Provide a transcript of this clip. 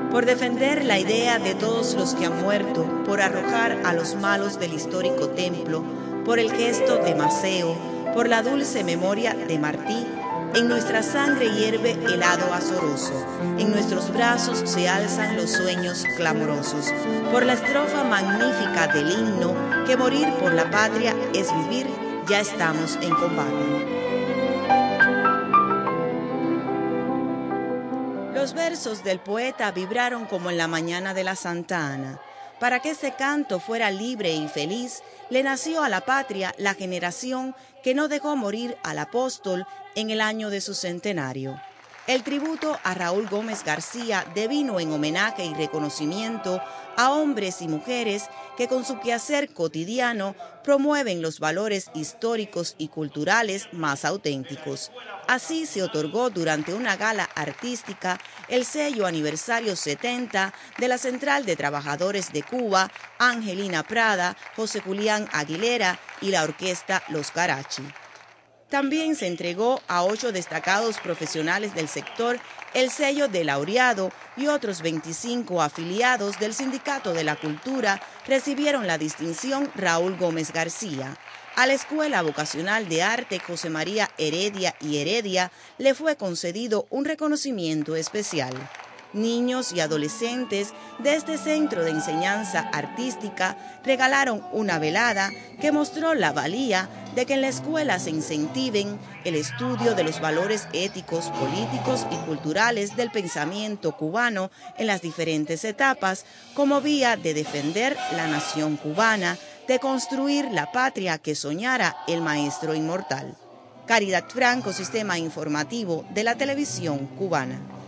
por defender la idea de todos los que han muerto, por arrojar a los malos del histórico templo, por el gesto de Maceo, por la dulce memoria de Martí. En nuestra sangre hierve el hado azoroso, en nuestros brazos se alzan los sueños clamorosos, por la estrofa magnífica del himno, que morir por la patria es vivir, ya estamos en combate. Los versos del poeta vibraron como en la mañana de la Santa Ana. Para que ese canto fuera libre y feliz, le nació a la patria la generación que no dejó morir al apóstol en el año de su centenario. El tributo a Raúl Gómez García devino en homenaje y reconocimiento a hombres y mujeres que con su quehacer cotidiano promueven los valores históricos y culturales más auténticos. Así se otorgó durante una gala artística el sello aniversario 70 de la Central de Trabajadores de Cuba, Angelina Prada, José Julián Aguilera y la orquesta Los Carachi. También se entregó a 8 destacados profesionales del sector el sello de laureado y otros 25 afiliados del Sindicato de la Cultura recibieron la distinción Raúl Gómez García. A la Escuela Vocacional de Arte José María Heredia y Heredia le fue concedido un reconocimiento especial. Niños y adolescentes de este centro de enseñanza artística regalaron una velada que mostró la valía de que en la escuela se incentiven el estudio de los valores éticos, políticos y culturales del pensamiento cubano en las diferentes etapas, como vía de defender la nación cubana, de construir la patria que soñara el maestro inmortal. Caridad Franco, Sistema Informativo de la Televisión Cubana.